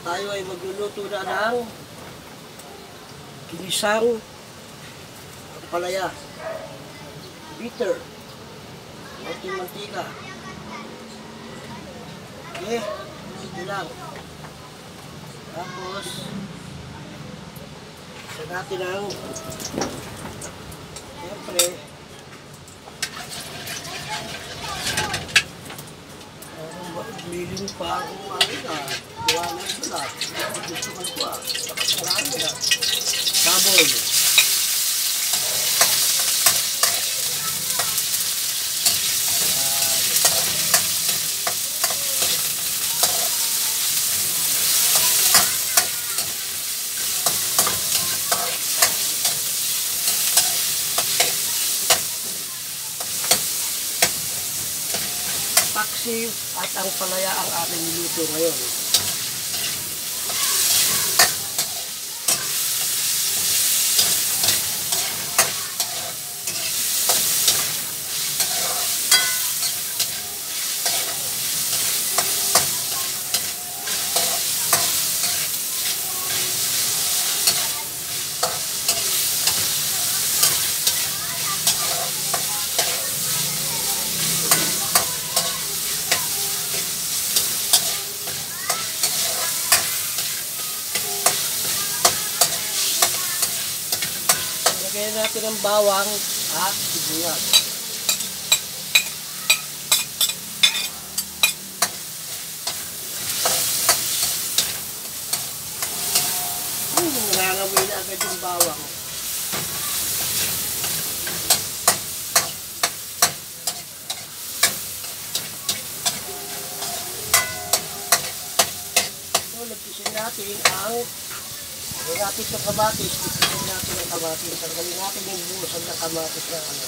tayo ay magluluto na ng ginisang palaya. Bitter. Konting mantika. Okay, ito lang. Tapos, isa natin ang siyempre miling pa ang mga gawa na ito lang. Gusto ko ito marami na. Baboy. Paksiw at ang palaya ang ating niluto ngayon. Lagyan natin ang bawang at sibuyas. Nangangamoy na agad yung bawang. So, nagpisin natin ang lapit ng kamatis, ipipin natin ang kamatis. Tanggalin natin yung busan ng kamatis na ano.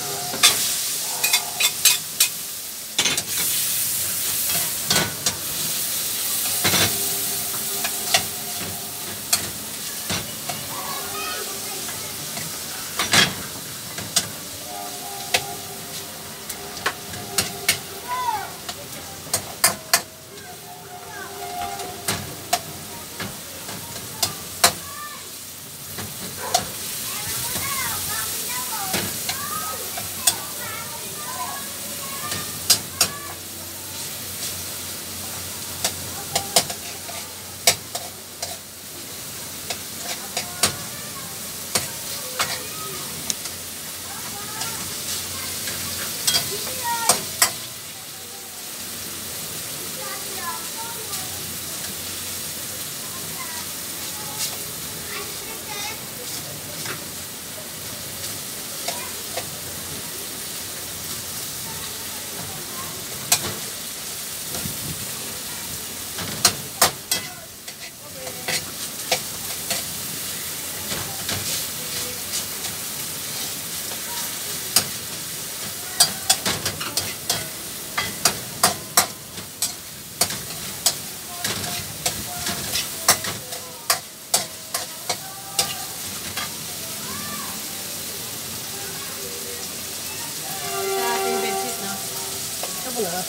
Wala.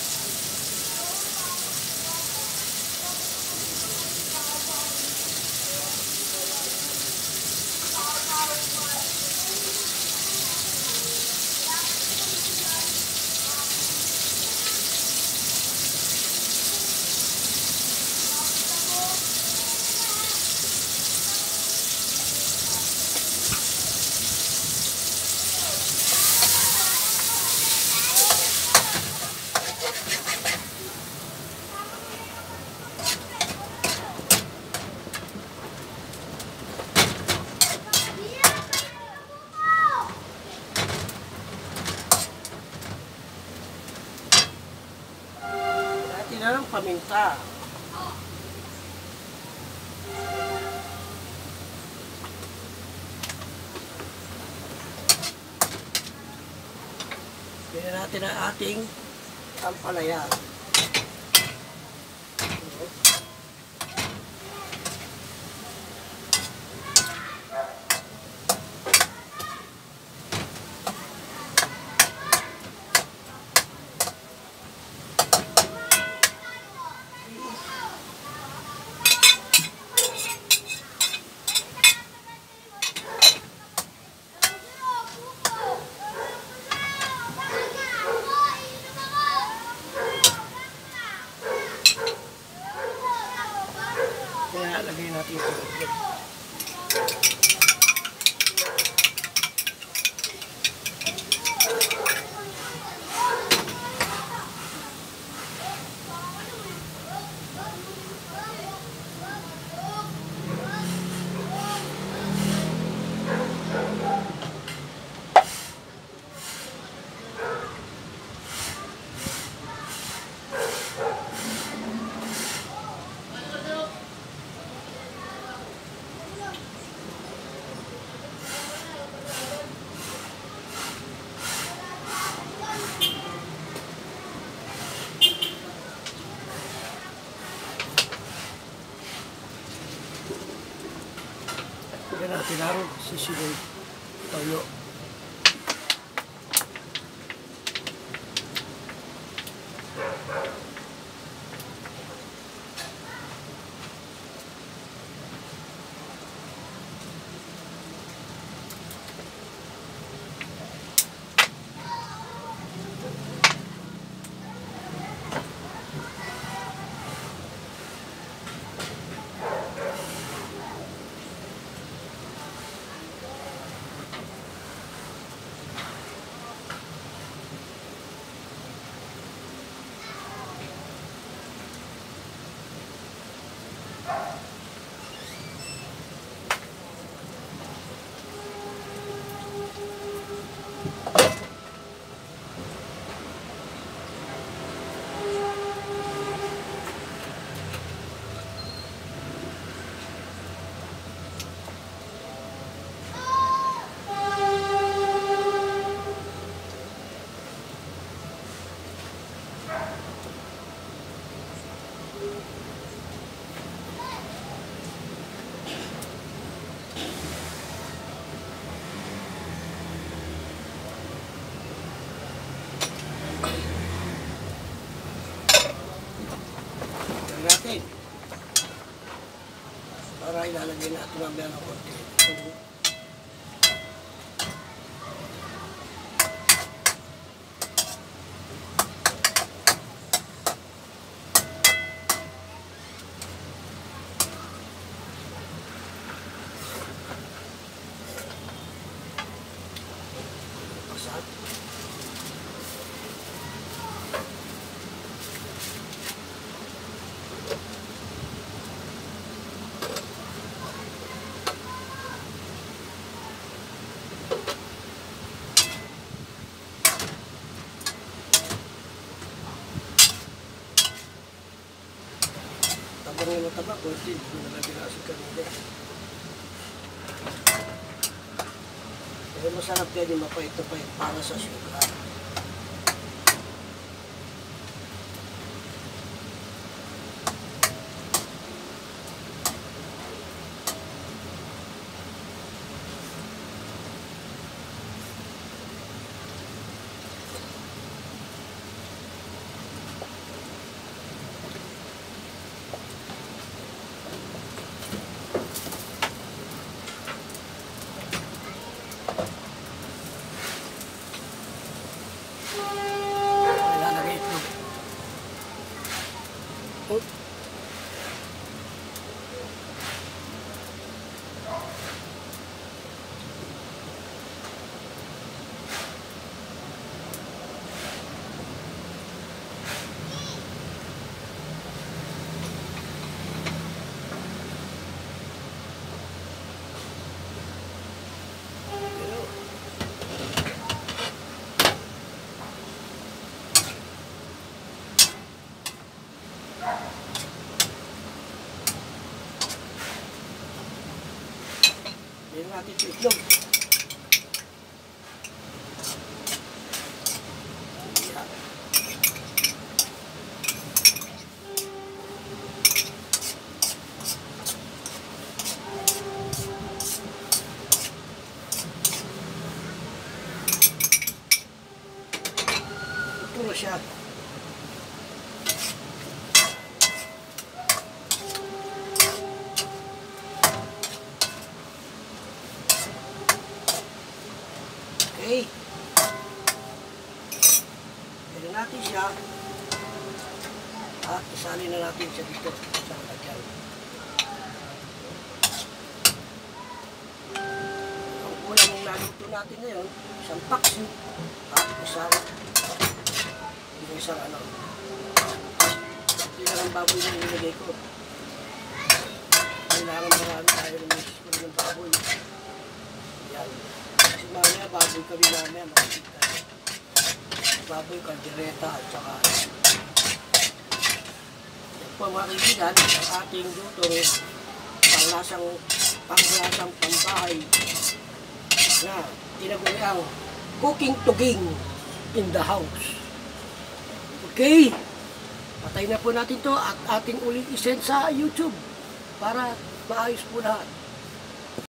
Ng paminta. Bigyan natin ang ating ampalaya. Ilalagay natin ito. Yan natin laro, sisigoy, toyo. Natin para ilalagay natin mamaya ng konti. Pasat. Tabang yung mataba, kunti, nalagyan na si kanila. Pero masarap din yung mapait-pait para sa sugar. Ilalagay ito. Oh. Yan natin ito itlog. Yeah. Ito na siya. Okay. Pwede natin siya. At isalin na natin siya dito sa lagyan. luto natin ngayon, isang paksi at isang ano. Hindi lang ang baboy na nilagay ko. Kailangan marami tayo ng baboy. Yan. Kasi mamaya baboy kami mamaya makikita. Baboy, kaldereta at saka yan po mga kaibigan, ang ating lutong panglasang pambahay na tinaguriang cooking tuging in the house. Okay, patay na po natin to at ating ulit isend sa YouTube para maayos po lahat.